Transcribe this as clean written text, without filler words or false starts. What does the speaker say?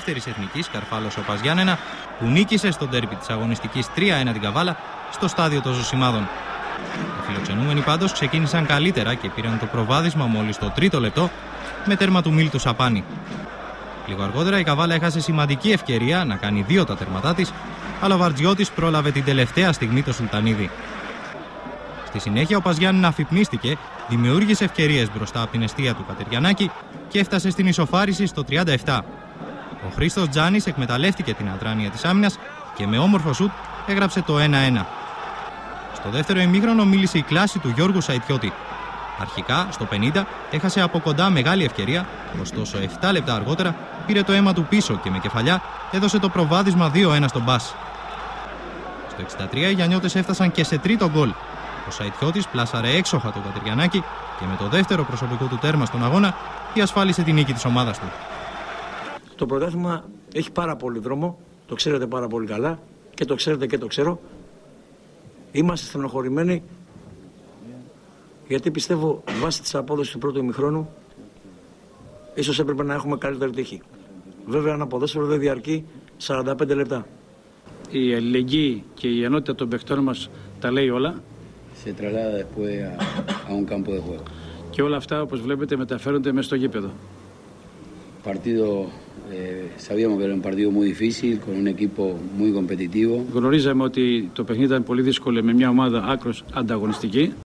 δεύτερης εθνικής, Καρφάλος Οπαζιάννενα, που νίκησε στο ντέρμπι της αγωνιστικής 3-1 την Καβάλα στο στάδιο των Ζωσιμάδων. Οι φιλοξενούμενοι πάντως ξεκίνησαν καλύτερα και πήραν το προβάδισμα μόλις το τρίτο λεπτό με τέρμα του Μίλτου Σαπάνη. Λίγο αργότερα η Καβάλα έχασε σημαντική ευκαιρία να κάνει 2 τα τέρματά της, αλλά ο Βαρτζιώτης πρόλαβε την τελευταία στιγμή το Σουλτανίδη. Στη συνέχεια ο Παζιάννενα αφυπνίστηκε, δημιούργησε ευκαιρίες μπροστά από την εστία του Κατεριανάκη και έφτασε στην ισοφάριση στο 37. Ο Χρήστος Τζάνης εκμεταλλεύτηκε την αδράνεια της άμυνας και με όμορφο σουτ έγραψε το 1-1. Στο δεύτερο ημίχρονο μίλησε η κλάση του Γιώργου Σαϊτιώτη. Αρχικά, στο 50, έχασε από κοντά μεγάλη ευκαιρία, ωστόσο 7 λεπτά αργότερα πήρε το αίμα του πίσω και με κεφαλιά έδωσε το προβάδισμα 2-1 στον Μπάς. Στο 63 οι Γιαννιώτες έφτασαν και σε τρίτο γκολ. Ο Σαϊτιώτης πλάσαρε έξοχα τον Κατεριανάκη και με το δεύτερο προσωπικό του τέρμα στον αγώνα διασφάλισε την νίκη της ομάδας του. Το πρωτάθλημα έχει πάρα πολύ δρόμο, το ξέρετε πάρα πολύ καλά και το ξέρετε και το ξέρω. Είμαστε στενοχωρημένοι γιατί πιστεύω βάσει της απόδοσης του πρώτου ημιχρόνου ίσως έπρεπε να έχουμε καλύτερη τύχη. Βέβαια ένα ποδόσφαιρο δεν διαρκεί 45 λεπτά. Η αλληλεγγύη και η ενότητα των παιχτών μας τα λέει όλα. Se traslada después a un campo de juego. Και όλα αυτά, όπως βλέπετε, μεταφέρονται μέσα στο γήπεδο. Partido, sabíamos que era un partido muy difícil, con un equipo muy competitivo. Γνωρίζαμε ότι το παιχνίδι ήταν πολύ δύσκολο με μια ομάδα άκρως ανταγωνιστική.